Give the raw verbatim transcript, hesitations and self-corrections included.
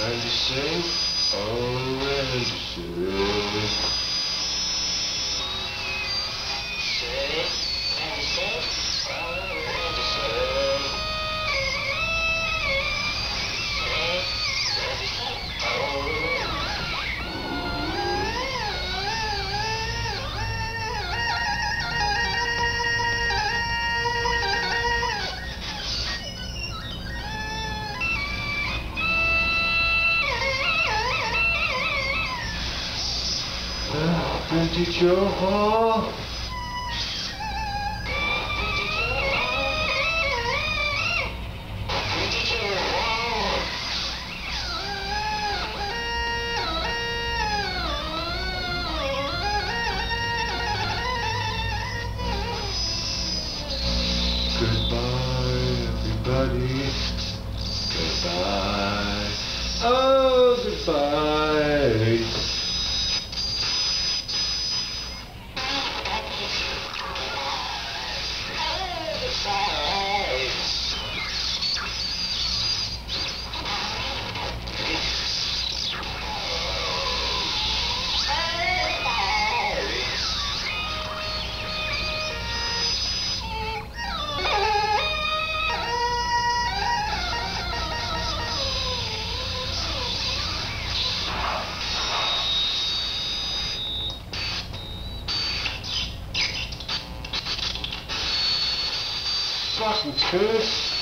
And you sing, oh, and you sing. Sing, and you sing, oh, and you sing. Sing, and you sing, oh. Pretty Joe. Goodbye, everybody. Goodbye. Oh, goodbye. Nice and good.